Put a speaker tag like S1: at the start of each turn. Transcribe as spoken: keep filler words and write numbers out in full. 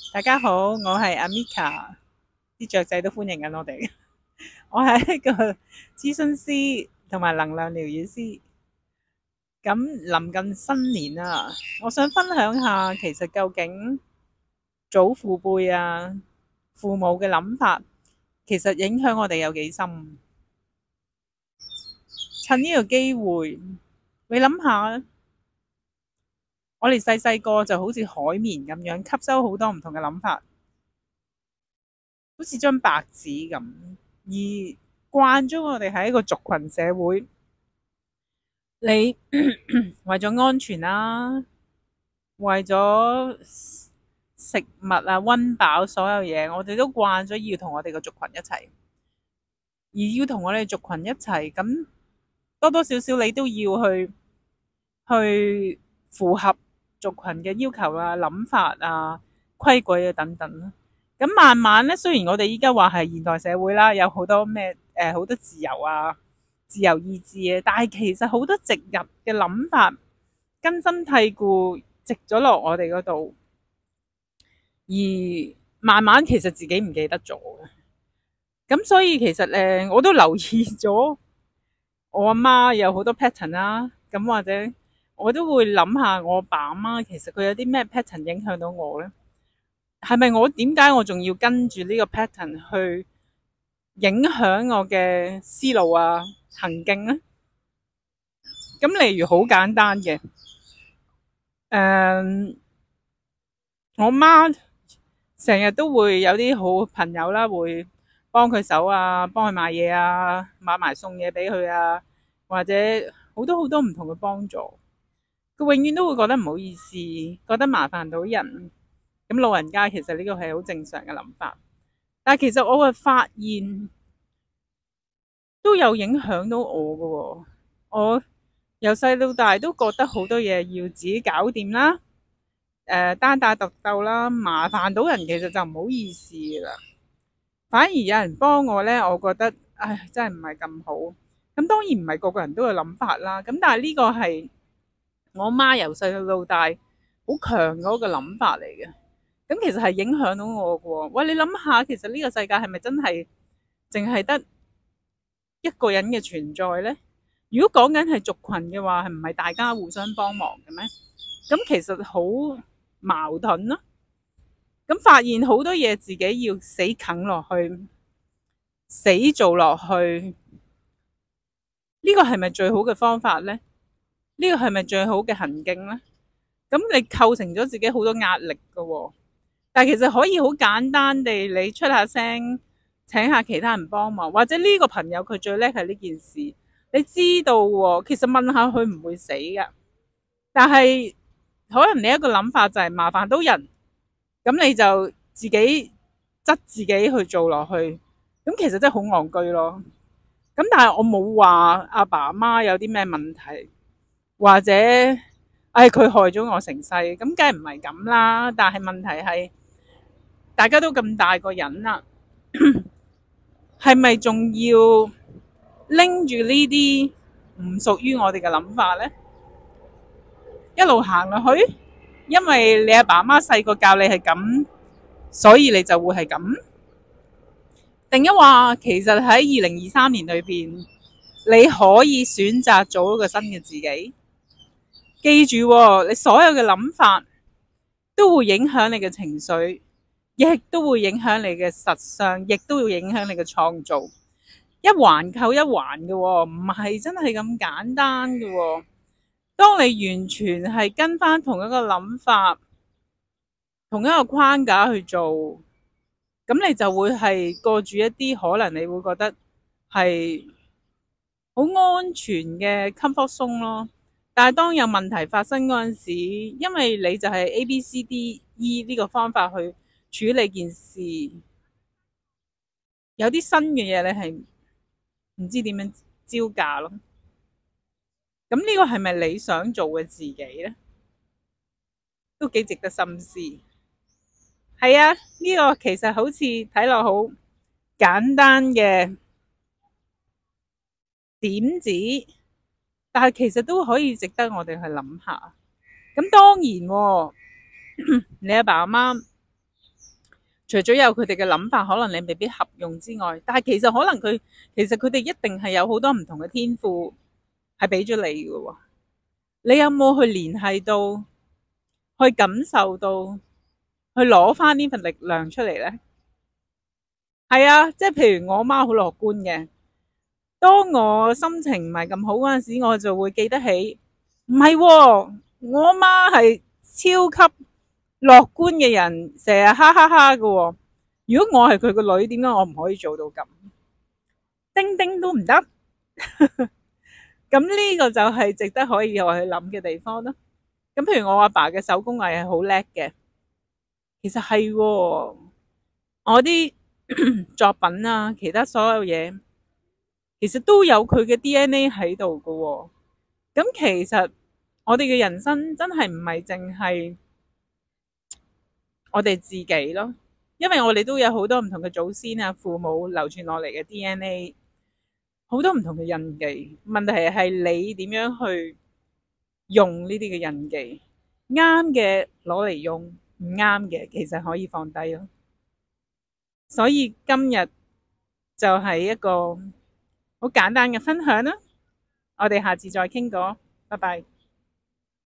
S1: 大家好，我係阿 Mika，啲雀仔都歡迎緊我哋。我係一個諮詢師同埋能量療愈師。咁臨近新年啦，我想分享下，其實究竟祖父輩啊、父母嘅諗法，其實影響我哋有幾深？趁呢個機會，你諗下，我哋細細個就好似海綿咁樣，吸收好多唔同嘅諗法。好似張白紙咁，而慣咗我哋喺一個族群社會，你為咗安全啦，為咗食物啊溫飽所有嘢，我哋都慣咗要同我哋個族群一齊，而要同我哋族群一齊，咁多多少少你都要去去符合族群嘅要求啊、諗法啊、規矩啊等等啦。咁慢慢咧，雖然我哋依家話係現代社會啦，有好多咩誒好多自由啊、自由意志嘅，但係其實好多植入嘅諗法根深蒂固，植咗落我哋嗰度，而慢慢其實自己唔記得咗嘅。咁所以其實誒，我都留意咗我阿媽有好多 pattern 啦，咁或者我都會諗下我阿爸阿媽其實佢有啲咩 pattern 影響到我咧？係咪我點解我仲要跟住呢個 pattern 去影響我嘅思路啊、行徑呢？咁例如好簡單嘅，誒、嗯，我媽成日都會有啲好朋友啦，會幫佢手啊，幫佢買嘢啊，買埋送嘢俾佢啊，或者好多好多唔同嘅幫助。佢永遠都會覺得唔好意思，覺得麻煩到人。咁老人家其實呢個係好正常嘅諗法，但係其實我會發現都有影響到我㗎喎。我由細到大都覺得好多嘢要自己搞掂啦，誒、呃、單打獨鬥啦，麻煩到人其實就唔好意思啦。反而有人幫我呢，我覺得唉真係唔係咁好。咁當然唔係個個人都有諗法啦。咁但係呢個係我媽由細到大好強嗰個諗法嚟嘅。咁其實係影響到我嘅。喂，你諗下，其實呢個世界係咪真係淨係得一個人嘅存在呢？如果講緊係族群嘅話，係唔係大家互相幫忙嘅咩？咁其實好矛盾咯。咁發現好多嘢自己要死啃落去，死做落去，呢個係咪最好嘅方法呢？呢個係咪最好嘅行徑呢？咁你構成咗自己好多壓力㗎喎。但係其實可以好簡單地，你出下聲，請下其他人幫忙，或者呢個朋友佢最叻係呢件事，你知道喎。其實問下佢唔會死㗎，但係可能你一個諗法就係麻煩到人，咁你就自己執自己去做落去，咁其實真係好戇居咯。咁但係我冇話阿爸阿媽有啲咩問題，或者唉佢害咗我成世，咁梗係唔係咁啦。但係問題係，大家都咁大個人啦，係咪仲要拎住呢啲唔屬於我哋嘅諗法呢？一路行落去，因為你阿爸阿媽細個教你係咁，所以你就會係咁。定一話，其實喺二零二三年裏邊，你可以選擇做一個新嘅自己。記住喎，你所有嘅諗法都會影響你嘅情緒，亦都會影響你嘅實相，亦都會影響你嘅創造。一環扣一環嘅喎，唔係真係咁簡單嘅喎。當你完全係跟翻同一個諗法、同一個框架去做，咁你就會係過住一啲可能你會覺得係好安全嘅 comfort zone 咯。但係當有問題發生嗰陣時，因為你就係 A B C D E 呢個方法去處理件事，有啲新嘅嘢你係唔知點樣招架咯。咁呢個係咪你想做嘅自己呢？都幾值得深思。係啊，呢個其實好似睇落好簡單嘅點子，但係其實都可以值得我哋去諗下。咁當然喎，你阿爸阿媽除咗有佢哋嘅諗法，可能你未必合用之外，但係其實可能佢其實佢哋一定係有好多唔同嘅天賦係俾咗你嘅喎。你有冇去聯繫到，去感受到，去攞翻呢份力量出嚟呢？係啊，即係譬如我媽好樂觀嘅，當我心情唔係咁好嗰陣時，我就會記得起，唔係喎，我媽係超級樂觀嘅人，成日哈哈哈嘅喎。如果我係佢個女，點解我唔可以做到咁？丁丁都唔得，咁呢個就係值得可以我去諗嘅地方咯。咁譬如我阿爸嘅手工藝係好叻嘅，其實係喎，我啲作品啊，其他所有嘢，其實都有佢嘅 D N A 喺度㗎喎。咁其實我哋嘅人生真係唔係淨係我哋自己咯，因為我哋都有好多唔同嘅祖先啊、父母流傳落嚟嘅 D N A，好多唔同嘅印記。問題係你點樣去用呢啲嘅印記，啱嘅攞嚟用，唔啱嘅其實可以放低咯。所以今日就係一個好簡單嘅分享啦，我哋下次再傾過，拜拜。